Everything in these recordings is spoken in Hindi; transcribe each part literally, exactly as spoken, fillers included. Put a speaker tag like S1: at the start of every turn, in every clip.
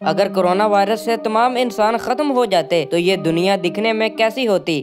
S1: अगर कोरोना वायरस से तमाम इंसान खत्म हो जाते तो ये दुनिया दिखने में कैसी होती।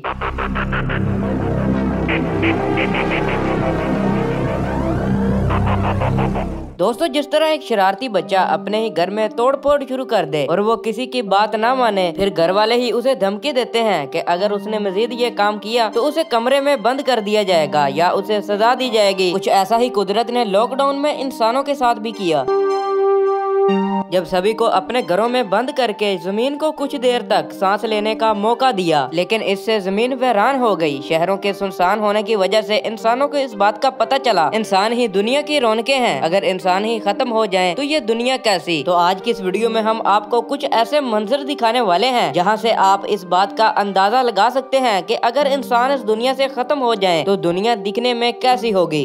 S1: दोस्तों, जिस तरह एक शरारती बच्चा अपने ही घर में तोड़ फोड़ शुरू कर दे और वो किसी की बात ना माने, फिर घर वाले ही उसे धमकी देते हैं कि अगर उसने मजीद ये काम किया तो उसे कमरे में बंद कर दिया जाएगा या उसे सजा दी जाएगी। कुछ ऐसा ही कुदरत ने लॉकडाउन में इंसानों के साथ भी किया। जब सभी को अपने घरों में बंद करके जमीन को कुछ देर तक सांस लेने का मौका दिया, लेकिन इससे जमीन वीरान हो गई। शहरों के सुनसान होने की वजह से इंसानों को इस बात का पता चला, इंसान ही दुनिया की रौनकें हैं। अगर इंसान ही खत्म हो जाएं तो ये दुनिया कैसी। तो आज की इस वीडियो में हम आपको कुछ ऐसे मंजर दिखाने वाले हैं जहाँ से आप इस बात का अंदाजा लगा सकते हैं कि अगर इंसान इस दुनिया से खत्म हो जाए तो दुनिया दिखने में कैसी होगी।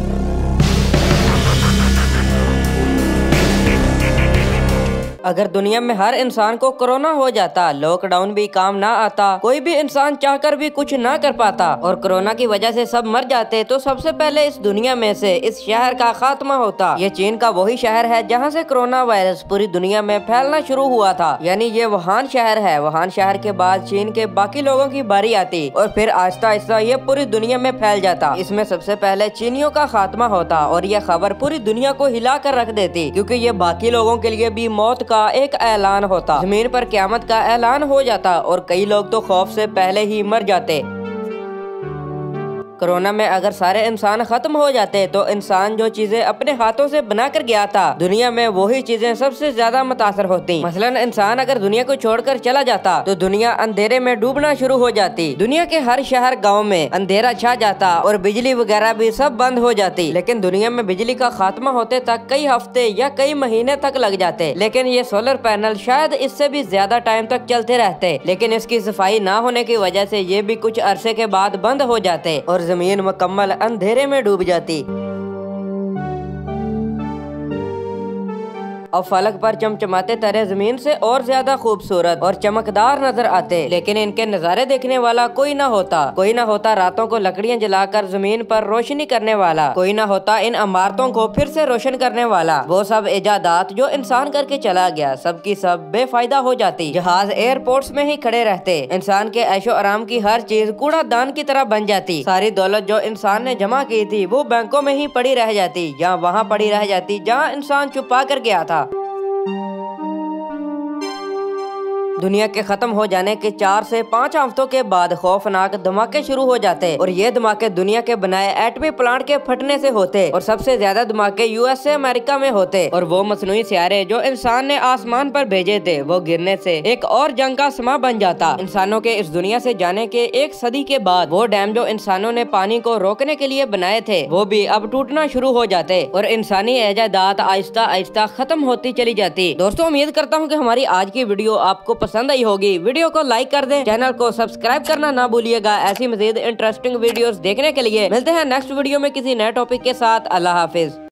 S1: अगर दुनिया में हर इंसान को कोरोना हो जाता, लॉकडाउन भी काम ना आता, कोई भी इंसान चाहकर भी कुछ ना कर पाता और कोरोना की वजह से सब मर जाते, तो सबसे पहले इस दुनिया में से इस शहर का खात्मा होता। ये चीन का वही शहर है जहां से कोरोना वायरस पूरी दुनिया में फैलना शुरू हुआ था, यानी ये वुहान शहर है। वुहान शहर के बाद चीन के बाकी लोगों की बारी आती और फिर आहिस्ता आहिस्ता ये पूरी दुनिया में फैल जाता। इसमें सबसे पहले चीनियों का खात्मा होता और ये खबर पूरी दुनिया को हिला कर रख देती, क्योंकि ये बाकी लोगों के लिए भी मौत का एक ऐलान होता। जमीन पर क़यामत का ऐलान हो जाता और कई लोग तो खौफ से पहले ही मर जाते। कोरोना में अगर सारे इंसान खत्म हो जाते तो इंसान जो चीजें अपने हाथों से बना कर गया था, दुनिया में वही चीजें सबसे ज्यादा मुतासर होती। मसलन इंसान अगर दुनिया को छोड़कर चला जाता तो दुनिया अंधेरे में डूबना शुरू हो जाती। दुनिया के हर शहर गांव में अंधेरा छा जाता और बिजली वगैरह भी सब बंद हो जाती। लेकिन दुनिया में बिजली का खात्मा होते तक कई हफ्ते या कई महीने तक लग जाते, लेकिन ये सोलर पैनल शायद इससे भी ज्यादा टाइम तक चलते रहते। लेकिन इसकी सफाई ना होने की वजह से ये भी कुछ अरसे के बाद बंद हो जाते और जमीन मुकम्मल अंधेरे में डूब जाती। और फलक पर चमचमाते तारे जमीन से और ज्यादा खूबसूरत और चमकदार नजर आते, लेकिन इनके नजारे देखने वाला कोई ना होता। कोई ना होता रातों को लकड़ियां जलाकर जमीन पर रोशनी करने वाला, कोई ना होता इन इमारतों को फिर से रोशन करने वाला। वो सब इजादात जो इंसान करके चला गया, सब की सब बेफायदा हो जाती। जहाज एयरपोर्ट्स में ही खड़े रहते, इंसान के ऐशो आराम की हर चीज कूड़ा दान की तरह बन जाती। सारी दौलत जो इंसान ने जमा की थी वो बैंकों में ही पड़ी रह जाती, या वहाँ पड़ी रह जाती जहाँ इंसान छुपा कर गया था। दुनिया के खत्म हो जाने के चार से पाँच हफ्तों के बाद खौफनाक धमाके शुरू हो जाते और ये धमाके दुनिया के बनाए एटमी प्लांट के फटने से होते और सबसे ज्यादा धमाके यूएसए अमेरिका में होते। और वो मसनूई सियारे जो इंसान ने आसमान पर भेजे थे वो गिरने से एक और जंग का समा बन जाता। इंसानों के इस दुनिया से जाने के एक सदी के बाद वो डैम जो इंसानों ने पानी को रोकने के लिए बनाए थे वो भी अब टूटना शुरू हो जाते और इंसानी इजादात आहिस्ता आहिस्ता खत्म होती चली जाती। दोस्तों, उम्मीद करता हूँ कि हमारी आज की वीडियो आपको पसंद आई होगी। वीडियो को लाइक कर दें, चैनल को सब्सक्राइब करना ना भूलिएगा। ऐसी मजीद इंटरेस्टिंग वीडियोस देखने के लिए मिलते हैं नेक्स्ट वीडियो में किसी नए टॉपिक के साथ। अल्लाह हाफिज।